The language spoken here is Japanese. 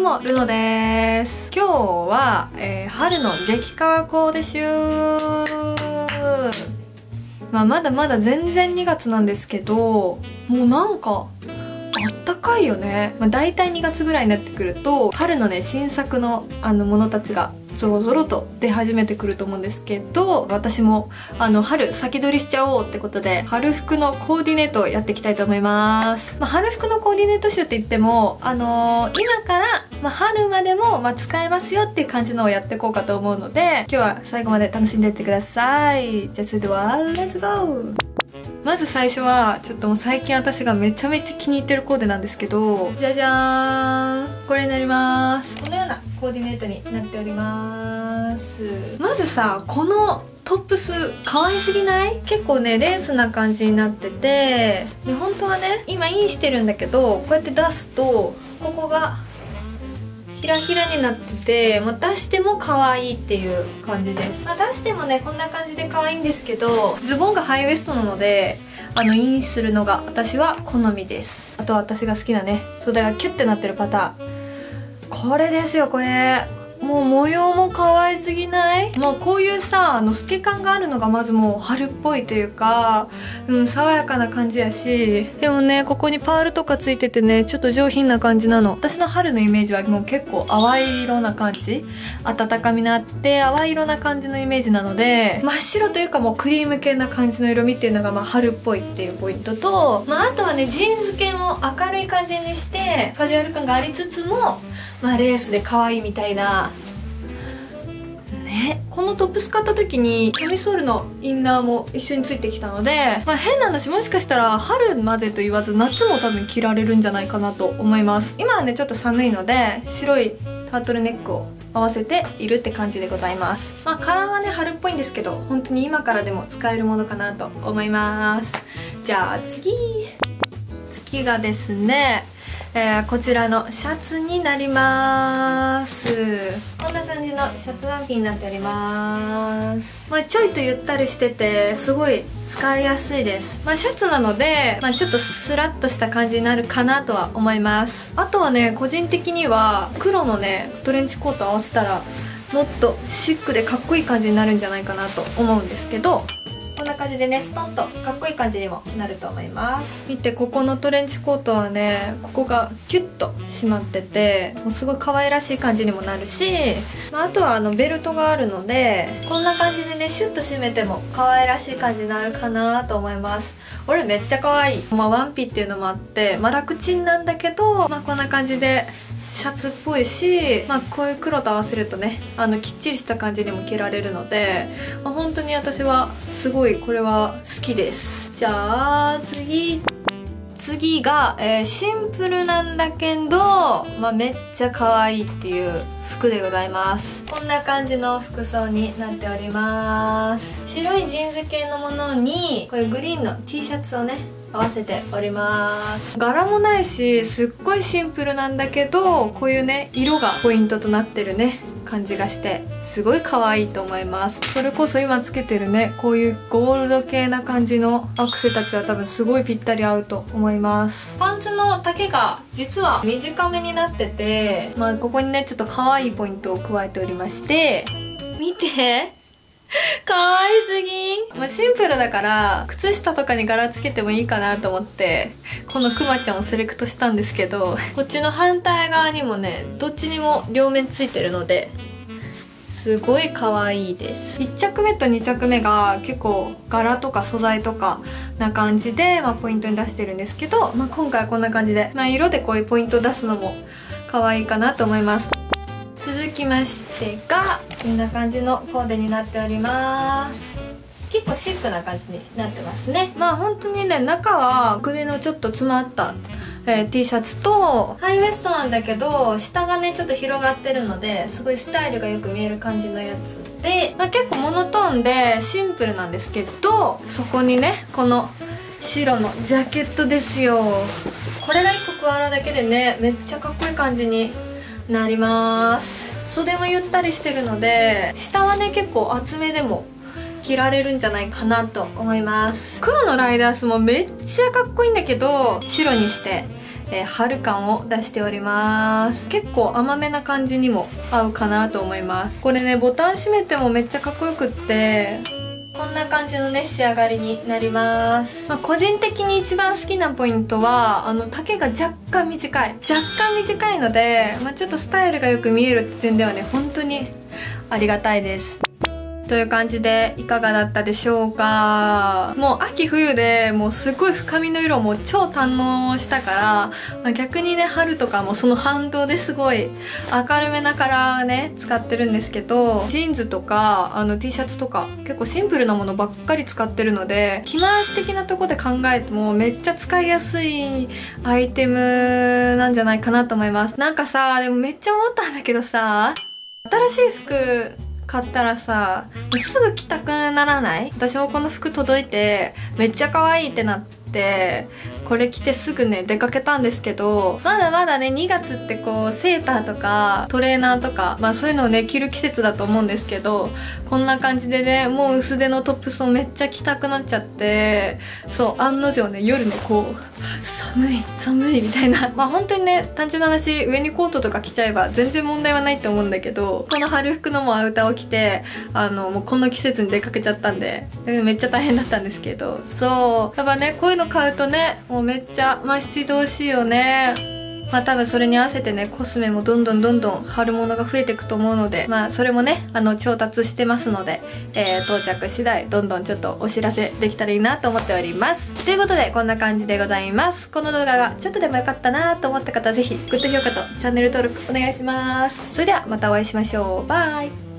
もルノです。今日は、春の激カワコーデ集。まだまだ全然2月なんですけど、もうなんかあったかいよね。だいたい2月ぐらいになってくると春のね新作のものたちがゾロゾロと出始めてくると思うんですけど、私も春先取りしちゃおうってことで春服のコーディネートをやっていきたいと思います。春服のコーディネート集って言っても今から、春までも、使えますよっていう感じのをやっていこうかと思うので、今日は最後まで楽しんでいってください。じゃあそれではレッツゴー。まず最初はちょっともう最近私がめちゃめちゃ気に入ってるコーデなんですけど、じゃじゃーん、これになります。このようなコーディネートになっております。まずさ、このトップス可愛すぎない？結構ねレースな感じになってて、で本当はね今インしてるんだけど、こうやって出すとここがひらひらになってて、出しても可愛いっていう感じです。出してもねこんな感じで可愛いんですけど、ズボンがハイウエストなのでインするのが私は好みです。あとは私が好きなね袖がキュッてなってるパターン、これですよ。これもう模様も可愛すぎない？もうこういうさ透け感があるのがまずもう春っぽいというか、爽やかな感じやし、でもねここにパールとかついててねちょっと上品な感じなの。私の春のイメージはもう結構淡い色な感じ、温かみのあって淡い色な感じのイメージなので、真っ白というかもうクリーム系な感じの色味っていうのが春っぽいっていうポイントと、あとはねジーンズ系も明るい感じにしてカジュアル感がありつつも、レースで可愛いみたいなね。このトップス買った時にキャミソールのインナーも一緒についてきたので、変な話もしかしたら春までと言わず夏も多分着られるんじゃないかなと思います。今はねちょっと寒いので白いタートルネックを合わせているって感じでございます。カラーはね春っぽいんですけど、本当に今からでも使えるものかなと思います。じゃあ次がですね、こちらのシャツになります。こんな感じのシャツワンピになっております。ちょいとゆったりしててすごい使いやすいです。シャツなので、ちょっとスラッとした感じになるかなとは思います。あとはね個人的には黒のねトレンチコート合わせたらもっとシックでかっこいい感じになるんじゃないかなと思うんですけど、こんな感じでねストンとかっこいい感じにもなると思います。見て、ここのトレンチコートはねここがキュッと締まっててもうすごい可愛らしい感じにもなるし、あとはベルトがあるのでこんな感じでねシュッと締めても可愛らしい感じになるかなと思います。これめっちゃ可愛い。ワンピっていうのもあって楽ちんなんだけど、こんな感じでシャツっぽいし、こういう黒と合わせるとねきっちりした感じにも着られるので、本当に私はすごいこれは好きです。じゃあ次が、シンプルなんだけど、めっちゃ可愛いっていう服でございます。こんな感じの服装になっております。白いジーンズ系のものにこういうグリーンの T シャツをね合わせております。柄もないしすっごいシンプルなんだけど、こういうね色がポイントとなってるね感じがしてすごい可愛いと思います。それこそ今つけてるねこういうゴールド系な感じのアクセたちは多分すごいぴったり合うと思います。パンツの丈が実は短めになってて、ここにねちょっと可愛いポイントを加えておりまして、見て可愛すぎん。シンプルだから靴下とかに柄つけてもいいかなと思ってこのクマちゃんをセレクトしたんですけど、こっちの反対側にもねどっちにも両面ついてるのですごい可愛いです。1着目と2着目が結構柄とか素材とかな感じで、ポイントに出してるんですけど、今回はこんな感じで、色でこういうポイントを出すのも可愛いかなと思います。続きましてがこんな感じのコーデになっております。結構シックな感じになってますね。本当にね中は首のちょっと詰まった、T シャツとハイウエストなんだけど下がねちょっと広がってるのですごいスタイルがよく見える感じのやつで、結構モノトーンでシンプルなんですけど、そこにねこの白のジャケットですよ。これが1個加わるだけでねめっちゃかっこいい感じになります。袖もゆったりしてるので下はね結構厚めでも着られるんじゃないかなと思います。黒のライダースもめっちゃかっこいいんだけど白にして、 春感を出しております。結構甘めな感じにも合うかなと思います。これねボタン閉めてもめっちゃかっこよくって、こんな感じのね仕上がりになります。個人的に一番好きなポイントは丈が若干短いので、ちょっとスタイルがよく見えるって点ではね本当にありがたいです。という感じでいかがだったでしょうか。もう秋冬でもうすっごい深みの色も超堪能したから、逆にね春とかもその反動ですごい明るめなカラーね使ってるんですけど、ジーンズとかT シャツとか結構シンプルなものばっかり使ってるので、着回し的なとこで考えてもめっちゃ使いやすいアイテムなんじゃないかなと思います。なんかさ、でもめっちゃ思ったんだけどさ、新しい服買ったらさすぐ着たくならない？私もこの服届いてめっちゃ可愛いってなって、これ着てすぐね出かけたんですけど、まだまだね2月ってこうセーターとかトレーナーとかそういうのをね着る季節だと思うんですけど、こんな感じでねもう薄手のトップスをめっちゃ着たくなっちゃって、そう案の定ね夜ねこう寒いみたいな本当にね単純な話、上にコートとか着ちゃえば全然問題はないと思うんだけど、この春服のアウターを着てもうこの季節に出かけちゃったんで、めっちゃ大変だったんですけど、そうやっぱねこういうの買うとねもうめっちゃ質通しいよね。多分それに合わせてねコスメもどんどん春物が増えていくと思うので、それもね調達してますので、到着次第どんどんちょっとお知らせできたらいいなと思っております。ということでこんな感じでございます。この動画がちょっとでも良かったなと思った方はぜひグッド評価とチャンネル登録お願いします。それではまたお会いしましょう。バイ。